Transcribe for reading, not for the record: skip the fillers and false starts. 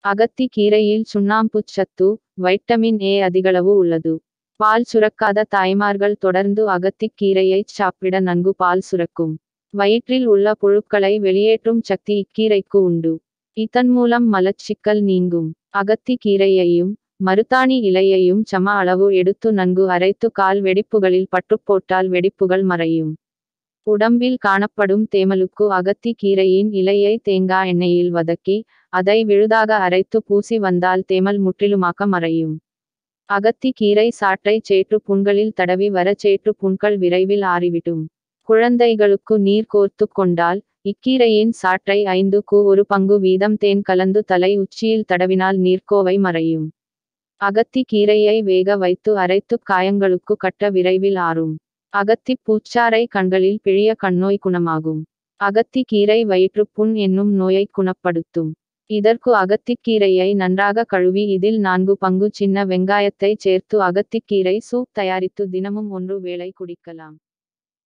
அகத்தி கீரையில் சுண்ணாம்புச் சத்து, vitamin A அதிகளவு உள்ளது. பால் சுரக்காத தாய்மார்கள் தொடர்ந்து அகத்திக் கீரையைச் சாப்பிட நன்கு பால் சுரக்கும். வயிற்றில் உள்ள புழுக்களை வெளியேற்றும் சக்தி இக்கீரைக்கு உண்டு. இதன் மூலம் மலச்சிக்கல் நீங்கும். அகத்தி கீரையையும் மருதாணி இலையையும் சம அளவு எடுத்து நன்கு அரைத்து கால் வெடிப்புகளில் பட்டுப் போட்டால் வெடிப்புகள் மறையும். உடம்பில் காணப்படும் தேமலுக்கு அகத்தி கீரையின் இலையை தேங்காய் எண்ணெயில் வதக்கி அதை விழுதாக அரைத்து பூசி வந்தால் தேமல் முற்றிலுமாக மறையும். அகத்தி கீரை சாற்றை சேற்று புண்களில் தடவி வர சேற்று புண்கள் விரைவில் ஆறிவிடும். குழந்தைகளுக்கு நீர் கோர்த்து கொண்டால் இக்கீரையின் சாற்றை 5க்கு 1 பங்கு வீதம் தேன் கலந்து தலை உச்சியில் தடவினால் நீர்க்கோவை மறையும். அகத்தி கீரையை வேக வைத்து அரைத்து காயங்களுக்கு கட்ட விரைவில் ஆறும். அகத்தி பூச்சாறை கண்களில் பிழிய கண்ணோய் குணமாகும். அகத்தி கீரை வயிற்றுப்புண் என்னும் நோயை குணப்படுத்தும். இதற்கு அகத்திக்கீரையை நன்றாக கழுவி இதில் 4 பங்கு சின்ன வெங்காயத்தை சேர்த்து அகத்திக்கீரை சூப் தயாரித்து தினமும் 1 வேளை குடிக்கலாம்.